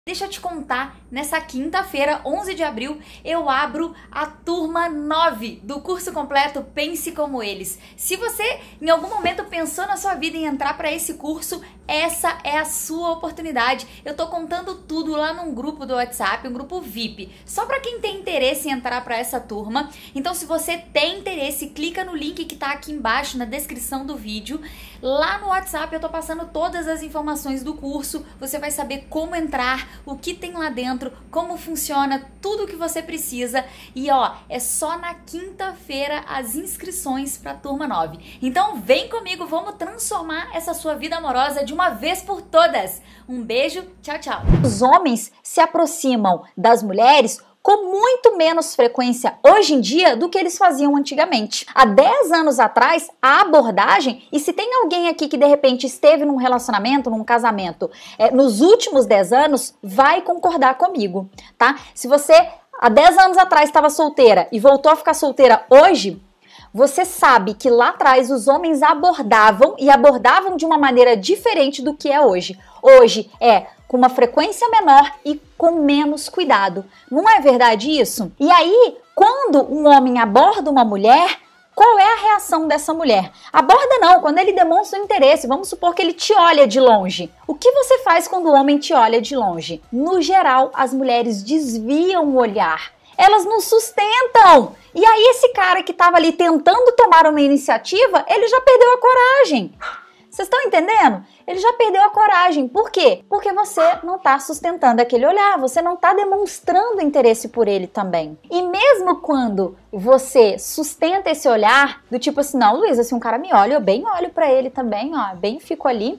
Deixa eu te contar, nessa quinta-feira, 11 de abril, eu abro a turma 9 do curso completo Pense Como Eles. Se você em algum momento pensou na sua vida em entrar para esse curso, essa é a sua oportunidade. Eu tô contando tudo lá num grupo do WhatsApp, um grupo VIP, só para quem tem interesse em entrar para essa turma. Então, se você tem interesse, clica no link que tá aqui embaixo na descrição do vídeo. Lá no WhatsApp eu tô passando todas as informações do curso, você vai saber como entrar, o que tem lá dentro, como funciona, tudo o que você precisa. E ó, é só na quinta-feira as inscrições para a turma 9. Então vem comigo, vamos transformar essa sua vida amorosa de uma vez por todas. Um beijo, tchau, tchau. Os homens se aproximam das mulheres com muito menos frequência hoje em dia do que eles faziam antigamente. Há 10 anos atrás, a abordagem, e se tem alguém aqui que de repente esteve num relacionamento, num casamento, nos últimos 10 anos, vai concordar comigo, tá? Se você há 10 anos atrás estava solteira e voltou a ficar solteira hoje, você sabe que lá atrás os homens abordavam e abordavam de uma maneira diferente do que é hoje. Hoje é com uma frequência menor e com menos cuidado. Não é verdade isso? E aí, quando um homem aborda uma mulher, qual é a reação dessa mulher? Aborda não, quando ele demonstra um interesse, vamos supor que ele te olha de longe. O que você faz quando o homem te olha de longe? No geral, as mulheres desviam o olhar. Elas não sustentam. E aí esse cara que estava ali tentando tomar uma iniciativa, ele já perdeu a coragem. Vocês estão entendendo? Ele já perdeu a coragem. Por quê? Porque você não está sustentando aquele olhar, você não está demonstrando interesse por ele também. E mesmo quando você sustenta esse olhar, do tipo assim, não, Luísa, se um cara me olha, eu bem olho para ele também, ó, bem fico ali.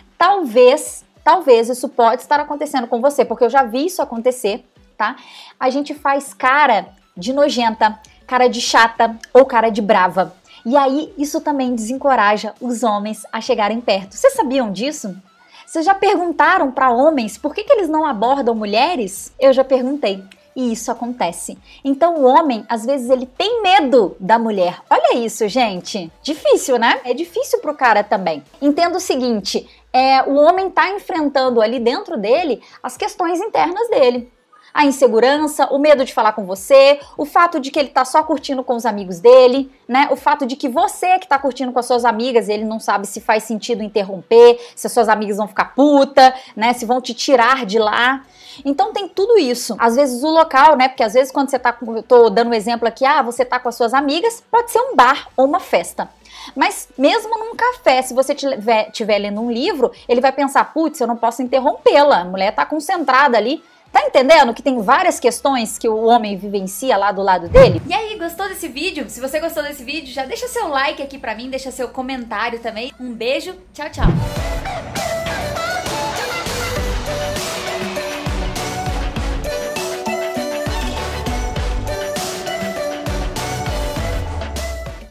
Talvez isso pode estar acontecendo com você, porque eu já vi isso acontecer, tá? A gente faz cara de nojenta, cara de chata ou cara de brava. E aí, isso também desencoraja os homens a chegarem perto. Vocês sabiam disso? Vocês já perguntaram para homens por que eles não abordam mulheres? Eu já perguntei. E isso acontece. Então, o homem, às vezes, ele tem medo da mulher. Olha isso, gente. Difícil, né? É difícil pro cara também. Entenda o seguinte, o homem tá enfrentando ali dentro dele as questões internas dele. A insegurança, o medo de falar com você, o fato de que ele tá só curtindo com os amigos dele, né? O fato de que você que tá curtindo com as suas amigas, ele não sabe se faz sentido interromper, se as suas amigas vão ficar puta, né? Se vão te tirar de lá. Então tem tudo isso. Às vezes o local, né? Porque às vezes quando você tá, eu tô dando um exemplo aqui, você tá com as suas amigas, pode ser um bar ou uma festa. Mas mesmo num café, se você estiver lendo um livro, ele vai pensar, putz, eu não posso interrompê-la, a mulher tá concentrada ali. Tá entendendo que tem várias questões que o homem vivencia lá do lado dele? E aí, gostou desse vídeo? Se você gostou desse vídeo, já deixa seu like aqui pra mim, deixa seu comentário também. Um beijo, tchau, tchau!